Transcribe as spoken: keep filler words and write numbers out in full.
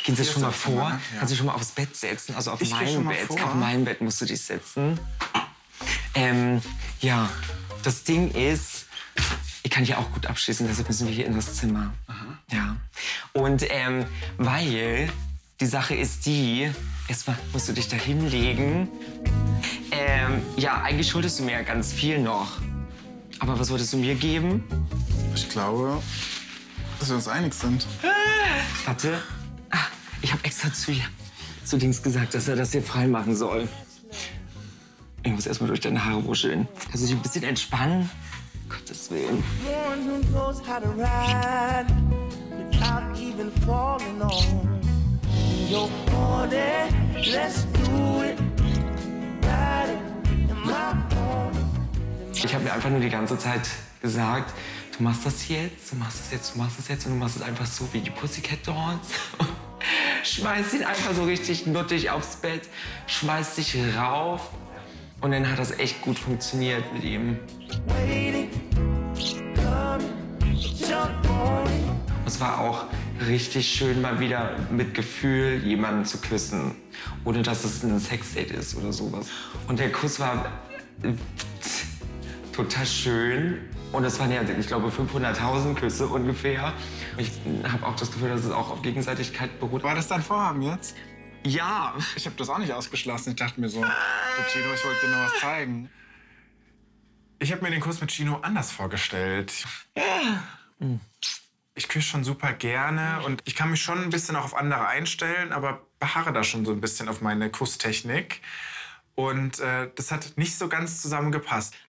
Gehen Sie schon mal vor? Mal, ja. Kannst du schon mal aufs Bett setzen? Also auf Ich geh schon mein mal Bett. vor. Auf mein Bett musst du dich setzen. Ähm, ja, das Ding ist, ich kann hier auch gut abschließen, deshalb müssen wir hier in das Zimmer. Aha. Ja. Und ähm, weil die Sache ist die, erstmal musst du dich da hinlegen. Ähm, ja, eigentlich schuldest du mir ja ganz viel noch. Aber was wolltest du mir geben? Ich glaube, dass wir uns einig sind. Warte. Ah, ich habe extra zu, zu Dings gesagt, dass er das hier frei machen soll. Ich muss erst mal durch deine Haare wuscheln. Kannst du dich ein bisschen entspannen? Gottes Willen. Ich habe mir einfach nur die ganze Zeit gesagt, du machst das jetzt, du machst das jetzt, du machst das jetzt und du machst es einfach so wie die Pussycat Dolls. Schmeißt ihn einfach so richtig nuttig aufs Bett, schmeißt dich rauf. Und dann hat das echt gut funktioniert mit ihm. Es war auch richtig schön, mal wieder mit Gefühl jemanden zu küssen, ohne dass es ein Sexdate ist oder sowas. Und der Kuss war äh, total schön. Und es waren ja, ich glaube, fünfhunderttausend Küsse ungefähr. Ich habe auch das Gefühl, dass es auch auf Gegenseitigkeit beruht. War das dein Vorhaben jetzt? Ja. Ich habe das auch nicht ausgeschlossen. Ich dachte mir so, Chino, ich wollte dir noch was zeigen. Ich habe mir den Kuss mit Chino anders vorgestellt. Ich küsse schon super gerne und ich kann mich schon ein bisschen auch auf andere einstellen, aber beharre da schon so ein bisschen auf meine Kusstechnik. Und äh, das hat nicht so ganz zusammengepasst.